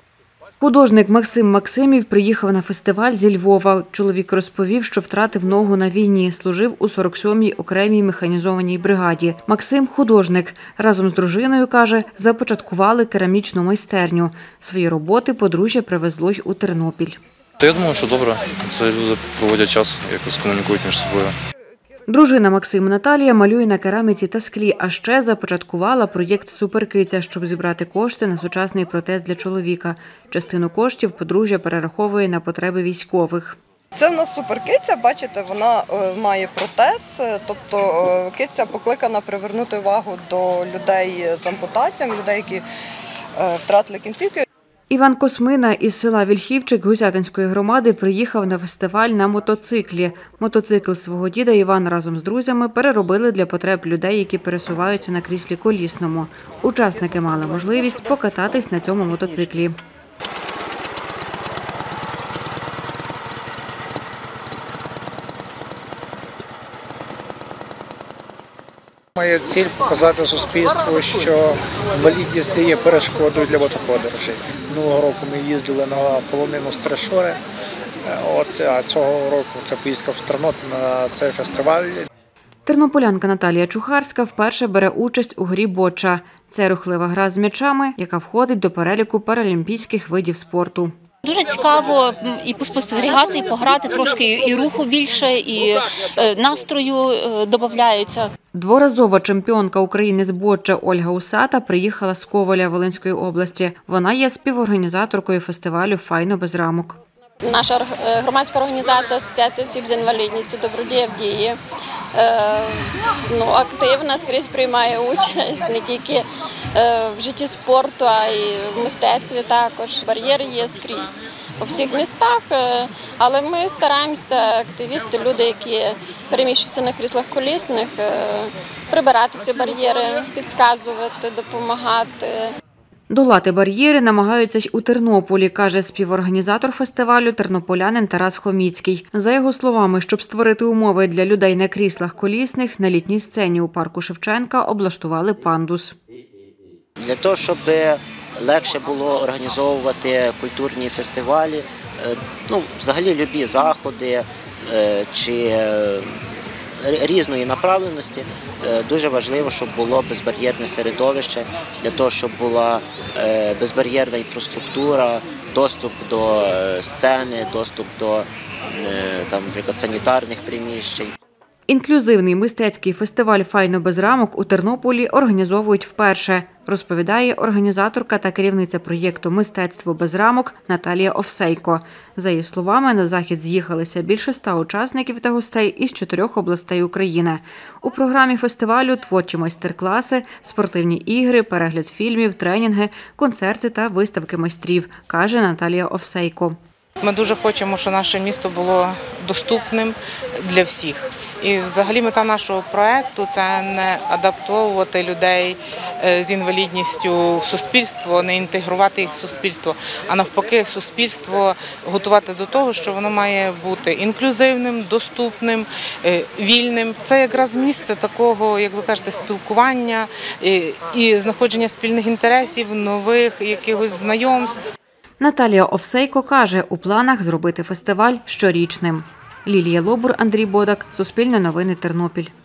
Художник Максим Максимів приїхав на фестиваль зі Львова. Чоловік розповів, що втратив ногу на війні, служив у 47-й окремій механізованій бригаді. Максим – художник. Разом з дружиною, каже, започаткували керамічну майстерню. Свої роботи подружжя привезло й у Тернопіль. Я думаю, що добре. Це люди проводять час, якось комунікують між собою. Дружина Максима Наталія малює на кераміці та склі, а ще започаткувала проєкт «Суперкиця», щоб зібрати кошти на сучасний протез для чоловіка. Частину коштів подружжя перераховує на потреби військових. Це в нас суперкиця, бачите, вона має протез, тобто киця покликана привернути увагу до людей з ампутаціями, людей, які втратили кінцівки. Іван Космина із села Вільхівчик Гусятинської громади приїхав на фестиваль на мотоциклі. Мотоцикл свого діда Іван разом з друзями переробили для потреб людей, які пересуваються на кріслі колісному. Учасники мали можливість покататись на цьому мотоциклі. Моя ціль – показати суспільству, що інвалідність не є перешкодою для мотоподорожей. Минулого року ми їздили на полонину Стришори, а цього року це поїздка в Тернопіль на цей фестиваль. Тернополянка Наталія Чухарська вперше бере участь у грі «Боча». Це рухлива гра з м'ячами, яка входить до переліку паралімпійських видів спорту. Дуже цікаво і поспостерігати, і пограти, трошки і руху більше, і настрою додається. Дворазова чемпіонка України з боча Ольга Усата приїхала з Ковеля Волинської області. Вона є співорганізаторкою фестивалю «Файно без рамок». Наша громадська організація «Асоціація осіб з інвалідністю «Добродія в дії» активно скрізь приймає участь не тільки в житті спорту, а й в мистецтві також. Бар'єри є скрізь у всіх містах, але ми стараємося, активісти, люди, які переміщуються на кріслах колісних, прибирати ці бар'єри, підказувати, допомагати. Долати бар'єри намагаються й у Тернополі, каже співорганізатор фестивалю тернополянин Тарас Хоміцький. За його словами, щоб створити умови для людей на кріслах колісних, на літній сцені у парку Шевченка облаштували пандус. Для того, щоб легше було організовувати культурні фестивалі, взагалі любі заходи чи різної направленості, дуже важливо, щоб було безбар'єрне середовище, для того, щоб була безбар'єрна інфраструктура, доступ до сцени, доступ до, наприклад, санітарних приміщень. Інклюзивний мистецький фестиваль «Файно без рамок» у Тернополі організовують вперше, розповідає організаторка та керівниця проєкту «Мистецтво без рамок» Наталія Овсейко. За її словами, на захід з'їхалися більше 100 учасників та гостей із 4 областей України. У програмі фестивалю творчі майстер-класи, спортивні ігри, перегляд фільмів, тренінги, концерти та виставки майстрів, каже Наталія Овсейко. Ми дуже хочемо, щоб наше місто було доступним для всіх. І взагалі мета нашого проєкту – це не адаптовувати людей з інвалідністю в суспільство, не інтегрувати їх в суспільство, а навпаки суспільство готувати до того, що воно має бути інклюзивним, доступним, вільним. Це якраз місце такого, як ви кажете, спілкування і знаходження спільних інтересів, нових якихось знайомств. Наталія Овсейко каже, у планах зробити фестиваль щорічним. Лілія Лобур, Андрій Бодак, Суспільне новини, Тернопіль.